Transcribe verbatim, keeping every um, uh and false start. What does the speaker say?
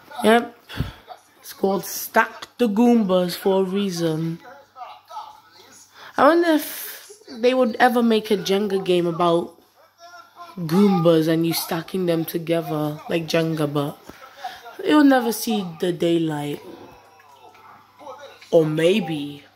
Yep. It's called Stack the Goombas for a reason. I wonder if they would ever make a Jenga game about Goombas and you stacking them together like Jenga, but it will never see the daylight. Or maybe.